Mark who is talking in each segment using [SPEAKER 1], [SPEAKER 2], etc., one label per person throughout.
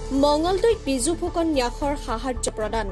[SPEAKER 1] মঙলদৈত বিজু ফুকন ন্যাসৰ সাহায্য প্ৰদান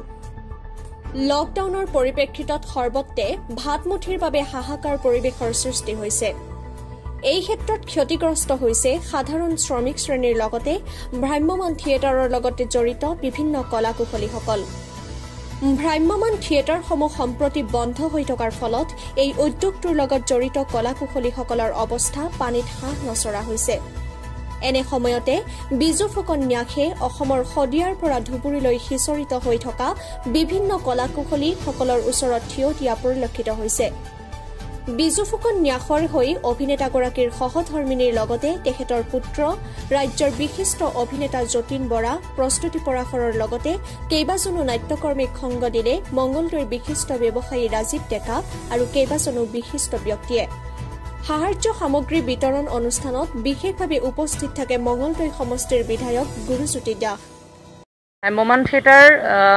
[SPEAKER 1] লকডাউনৰ পৰিপ্ৰেক্ষিতত সৰ্বত্ৰে ভাতমুঠিৰ বাবে হাহাকাৰ পৰিৱেশৰ সৃষ্টি হৈছে। এই ক্ষেত্ৰত ক্ষতিগ্ৰস্ত হৈছে সাধাৰণ শ্ৰমিক শ্ৰেণীৰ লগতে ভ্ৰাম্যমাণ থিয়েটাৰৰ লগতে জড়িত বিভিন্ন কলাকুশলীসকল। ভ্ৰাম্যমাণ থিয়েটাৰসমূহ সম্প্ৰতি বন্ধ হৈ থকাৰ ফলত এই উদ্যোগটোৰ লগত জড়িত কলাকুশলীসকলৰ অৱস্থা পানীত হাঁহ নচৰা হৈছে। এনে সময়তে বিজু ফুকন ন্যাসে অসমৰ শদিয়াৰ পৰা ধুবুৰীলৈ সিঁচৰিত হৈ থকা বিভিন্ন কলাকুশলীসকলৰ ওচৰত থিয় দিয়া পৰিলক্ষিত হৈছে। বিজু ফুকন ন্যাসৰ হৈ অভিনেতাগৰাকীৰ সহধৰ্মিনীৰ লগতে তেখেতৰ পুত্ৰ ৰাজ্যৰ বিশিষ্ট অভিনেতা যতীন বৰা প্ৰস্তুতি পৰাশৰৰ লগতে কেইবাজনো নাট্যকৰ্মীক সংগ দিলে মঙলদৈৰ বিশিষ্ট ব্যৱসায়ী ৰাজীৱ ডেকা আৰু কেইবাজনো বিশিষ্ট ব্যক্তিয়ে। সাহায্য সামগ্ৰী বিতৰণ অনুষ্ঠানত বিশেষভাৱে উপস্থিত থাকে মঙলদৈ সমষ্টিৰ বিধায়ক গুৰুজ্যোতি দাস।
[SPEAKER 2] ভ্ৰাম্যমাণ থিয়েটাৰ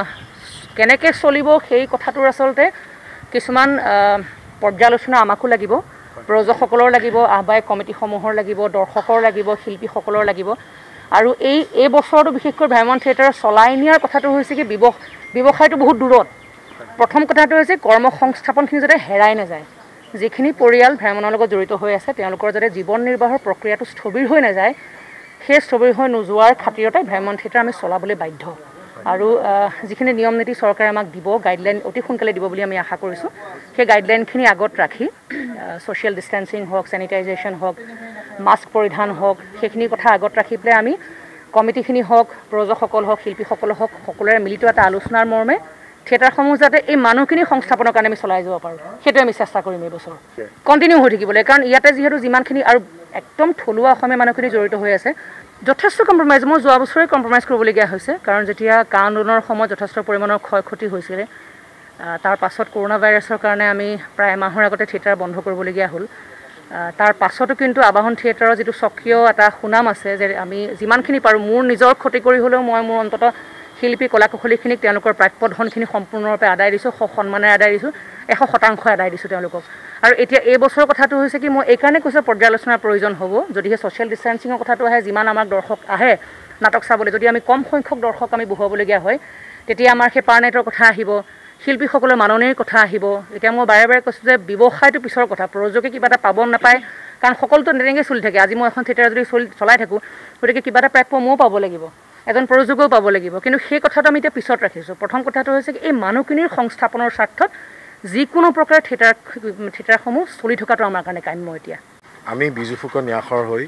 [SPEAKER 2] কেনেকৈ চলিব সেই কথাটোৰ আচলতে কিছুমান পৰ্যালোচনা আমাকো লাগিব, প্ৰযোজকসকলৰ লাগিব, আহ্বায়ক কমিটিসমূহৰ লাগিব, দৰ্শকৰ লাগিব, শিল্পীসকলৰ লাগিব। আৰু এই বছৰটো বিশেষকৈ ভ্ৰাম্যমাণ থিয়েটাৰ চলাই নিয়াৰ কথাটো হৈছে কি ব্যৱসায়টো বহুত দূৰত। প্ৰথম কথাটো হৈছে কৰ্ম সংস্থাপনখিনি যাতে হেৰাই নাযায়। যিখিনি পৰিয়াল ভ্ৰমণৰ লগত জড়িত হৈ আছে তেওঁলোকৰ যাতে জীৱন নিৰ্বাহৰ প্ৰক্ৰিয়াটো স্থবিৰ হৈ নাযায়, সেই স্থবিৰ হৈ নোযোৱাৰ খাতিৰতে ভ্ৰাম্যমাণ থিয়েটাৰ আমি চলাবলৈ বাধ্য। আৰু যিখিনি নিয়ম নীতি চৰকাৰে আমাক দিব, গাইডলাইন অতি সোনকালে দিব বুলি আমি আশা কৰিছোঁ। সেই গাইডলাইনখিনি আগত ৰাখি ছ'চিয়েল ডিষ্টেঞ্চিং হওক, চেনিটাইজেশ্যন হওক, মাস্ক পৰিধান হওক, সেইখিনি কথা আগত ৰাখি পেলাই আমি কমিটিখিনি হওক, প্ৰযোজকসকল হওক, শিল্পীসকল হওক, সকলোৰে মিলিত এটা আলোচনাৰ মৰ্মে থিয়েটাৰসমূহ যাতে এই মানুহখিনি সংস্থাপনৰ কাৰণে আমি চলাই যাব পাৰোঁ, সেইটোৱে আমি চেষ্টা কৰিম এই বছৰ কণ্টিনিউ হৈ থাকিবলৈ। কাৰণ ইয়াতে যিহেতু যিমানখিনি আৰু একদম থলুৱা অসমীয়া মানুহখিনি জড়িত হৈ আছে, যথেষ্ট কম্প্ৰমাইজ, মই যোৱা বছৰে কম্প্ৰমাইজ কৰিবলগীয়া হৈছে। কাৰণ যেতিয়া কা আন্দোলনৰ সময়ত যথেষ্ট পৰিমাণৰ ক্ষয় ক্ষতি হৈছিলে, তাৰ পাছত কৰোণা ভাইৰাছৰ কাৰণে আমি প্ৰায় এমাহৰ আগতে থিয়েটাৰ বন্ধ কৰিবলগীয়া হ'ল। তাৰ পাছতো কিন্তু আবাহন থিয়েটাৰৰ যিটো স্বকীয় এটা সুনাম আছে যে আমি যিমানখিনি পাৰোঁ, মোৰ নিজৰ ক্ষতি কৰি হ'লেও মই মোৰ অন্ততঃ শিল্পী কলাকুশলীখিনিক তেওঁলোকৰ প্ৰাপ্য ধনখিনি সম্পূৰ্ণৰূপে আদায় দিছোঁ, সন্মানেৰে আদায় দিছোঁ, 100% আদায় দিছোঁ তেওঁলোকক। আৰু এতিয়া এই বছৰৰ কথাটো হৈছে কি, মই এইকাৰণে কৈছোঁ পৰ্যালোচনাৰ প্ৰয়োজন হ'ব। যদিহে ছ'চিয়েল ডিষ্টেঞ্চিঙৰ কথাটো আহে, যিমান আমাৰ দৰ্শক আহে নাটক চাবলৈ, যদি আমি কম সংখ্যক দৰ্শক আমি বহুৱাবলগীয়া হয়, তেতিয়া আমাৰ সেই পাৰ্নেটৰ কথা আহিব, শিল্পীসকলৰ মাননিৰ কথা আহিব। এতিয়া মই বাৰে বাৰে কৈছোঁ যে ব্যৱসায়টো পিছৰ কথা, প্ৰযোজকে কিবা এটা পাব নাপায়, কাৰণ সকলোতো তেনেকৈ চলি থাকে। আজি মই এখন থিয়েটাৰ যদি চলাই থাকোঁ, গতিকে কিবা এটা প্ৰাপ্য ময়ো পাব লাগিব, এজন প্ৰযোজকেও পাব লাগিব। কিন্তু সেই কথাটো আমি এতিয়া পিছত ৰাখিছোঁ। প্ৰথম কথাটো হৈছে কি, এই মানুহখিনিৰ সংস্থাপনৰ স্বাৰ্থত যিকোনো প্ৰকাৰে থিয়েটাৰসমূহ চলি থকাটো আমাৰ কাৰণে কাম্য। এতিয়া
[SPEAKER 3] আমি বিজু ফুকন ন্যাসৰ হৈ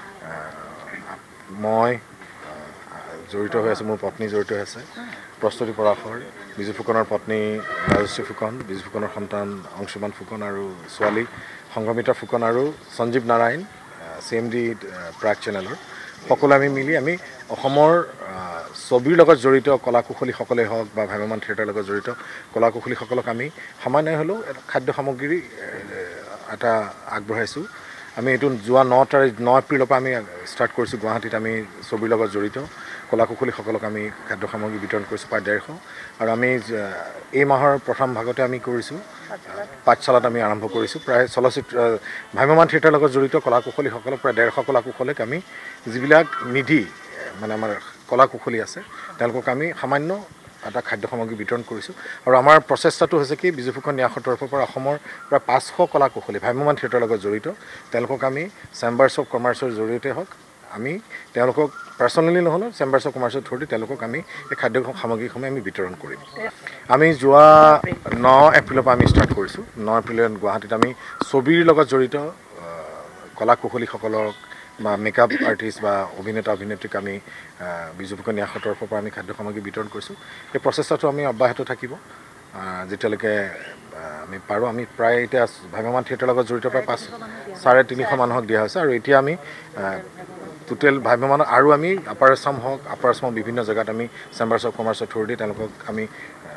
[SPEAKER 3] মই জড়িত হৈ আছোঁ, মোৰ পত্নী জড়িত হৈ আছে, প্ৰস্তুতি পৰাশৰ, বিজু ফুকনৰ পত্নী ৰাজশ্ৰী ফুকন, বিজু ফুকনৰ সন্তান অংশুমান ফুকন আৰু ছোৱালী সংঘমিত্ৰা ফুকন আৰু সঞ্জীৱ নাৰায়ণ, CMD প্ৰাগ চেনেলৰ সকলো আমি মিলি আমি অসমৰ ছবিৰ লগত জড়িত কলাকুশলীসকলেই হওক বা ভ্ৰাম্যমাণ থিয়েটাৰৰ লগত জড়িত কলাকুশলীসকলক আমি সামান্য হ'লেও খাদ্য সামগ্ৰী এটা আগবঢ়াইছোঁ। আমি এইটো যোৱা 9 এপ্ৰিলৰ পৰা আমি ষ্টাৰ্ট কৰিছোঁ। গুৱাহাটীত আমি ছবিৰ লগত জড়িত কলাকুশলীসকলক আমি খাদ্য সামগ্ৰী বিতৰণ কৰিছোঁ প্ৰায় 150। আৰু আমি এই মাহৰ প্ৰথম ভাগতে আমি কৰিছোঁ পাঠশালাত আমি আৰম্ভ কৰিছোঁ। প্ৰায় ভ্ৰাম্যমাণ থিয়েটাৰৰ লগত জড়িত কলাকুশলীসকলক প্ৰায় 150 কলাকুশলীক আমি যিবিলাক নিধি মানে আমাৰ কলাকুশলী আছে তেওঁলোকক আমি সামান্য এটা খাদ্য সামগ্ৰী বিতৰণ কৰিছোঁ। আৰু আমাৰ প্ৰচেষ্টাটো হৈছে কি, বিজু ফুকন ন্যাসৰ তৰফৰ পৰা অসমৰ প্ৰায় 500 কলাকুশলী ভ্ৰাম্যমাণ থিয়েটাৰৰ লগত জড়িত তেওঁলোকক আমি চেম্বাৰ্ছ অফ কমাৰ্চৰ জৰিয়তে হওক, আমি তেওঁলোকক পাৰ্চনেলি নহ'লেও চেম্বাৰ্ছ অফ কমাৰ্চৰ থ্ৰুদি তেওঁলোকক আমি এই খাদ্য সামগ্ৰীসমূহ আমি বিতৰণ কৰিম। আমি যোৱা 9 এপ্ৰিলৰ পৰা আমি ষ্টাৰ্ট কৰিছোঁ। 9 এপ্ৰিলত গুৱাহাটীত আমি ছবিৰ লগত জড়িত কলাকুশলীসকলক বা মেকআপ আৰ্টিষ্ট বা অভিনেতা অভিনেত্ৰীক আমি বিজু ফুকন ন্যাসৰ তৰফৰ পৰা আমি খাদ্য সামগ্ৰী বিতৰণ কৰিছোঁ। এই প্ৰচেষ্টাটো আমি অব্যাহত থাকিব যেতিয়ালৈকে আমি পাৰোঁ। আমি প্ৰায় এতিয়া ভ্ৰাম্যমাণ থিয়েটাৰৰ লগত জড়িত প্ৰায় 350 মানুহক দিয়া হৈছে। আৰু এতিয়া আমি টোটেল ভ্ৰাম্যমাণ আৰু আমি আপাৰ আছাম হওক, আপাৰ আছামৰ বিভিন্ন জেগাত আমি চেম্বাৰ্ছ অফ কমাৰ্চৰ থ্ৰুদি তেওঁলোকক আমি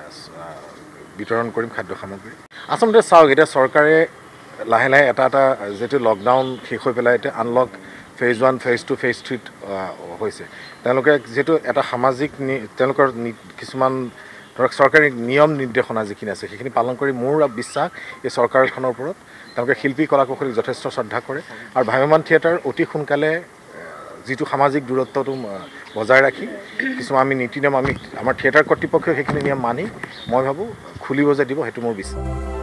[SPEAKER 3] বিতৰণ কৰিম খাদ্য সামগ্ৰী। আচলতে চাওক, এতিয়া চৰকাৰে লাহে লাহে এটা যিটো লকডাউন শেষ হৈ পেলাই এতিয়া আনলক ফেজ 1, ফেজ 2, ফেজ 3 হৈছে। তেওঁলোকে যিহেতু এটা সামাজিক তেওঁলোকৰ কিছুমান ধৰক চৰকাৰী নিয়ম নিৰ্দেশনা যিখিনি আছে সেইখিনি পালন কৰি মোৰ বিশ্বাস এই চৰকাৰখনৰ ওপৰত তেওঁলোকে শিল্পী কলাকুশলীক যথেষ্ট শ্ৰদ্ধা কৰে। আৰু ভ্ৰাম্যমাণ থিয়েটাৰ অতি সোনকালে যিটো সামাজিক দূৰত্বটো বজাই ৰাখি কিছুমান আমি নীতি নিয়ম আমাৰ থিয়েটাৰ কৰ্তৃপক্ষই সেইখিনি নিয়ম মানি মই ভাবোঁ খুলিব যে দিব সেইটো মোৰ বিশ্বাস।